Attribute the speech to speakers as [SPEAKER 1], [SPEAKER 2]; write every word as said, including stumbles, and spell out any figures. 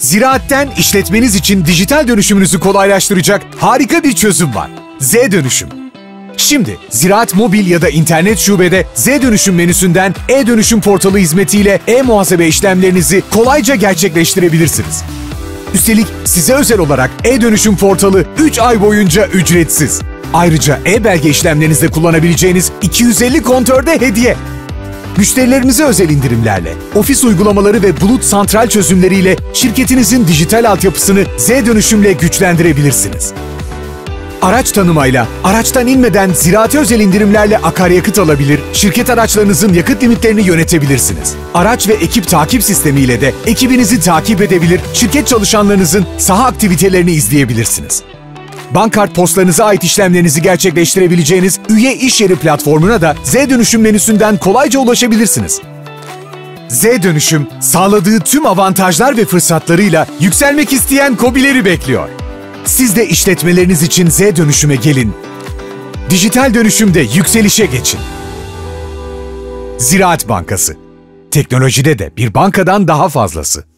[SPEAKER 1] Ziraat'ten işletmeniz için dijital dönüşümünüzü kolaylaştıracak harika bir çözüm var. Z Dönüşüm. Şimdi Ziraat mobil ya da internet şubede Z Dönüşüm menüsünden e-dönüşüm portalı hizmetiyle e-muhasebe işlemlerinizi kolayca gerçekleştirebilirsiniz. Üstelik size özel olarak e-dönüşüm portalı üç ay boyunca ücretsiz. Ayrıca e-belge işlemlerinizde kullanabileceğiniz iki yüz elli kontör de hediye. Müşterilerinize özel indirimlerle, ofis uygulamaları ve bulut santral çözümleriyle şirketinizin dijital altyapısını Z Dönüşüm'le güçlendirebilirsiniz. Araç tanımayla, araçtan inmeden Ziraat'e özel indirimlerle akaryakıt alabilir, şirket araçlarınızın yakıt limitlerini yönetebilirsiniz. Araç ve ekip takip sistemiyle de ekibinizi takip edebilir, şirket çalışanlarınızın saha aktivitelerini izleyebilirsiniz. Bankart postlarınıza ait işlemlerinizi gerçekleştirebileceğiniz üye iş yeri platformuna da Z Dönüşüm menüsünden kolayca ulaşabilirsiniz. Z Dönüşüm, sağladığı tüm avantajlar ve fırsatlarıyla yükselmek isteyen KOBİ'leri bekliyor. Siz de işletmeleriniz için Z Dönüşüm'e gelin. Dijital dönüşümde yükselişe geçin. Ziraat Bankası. Teknolojide de bir bankadan daha fazlası.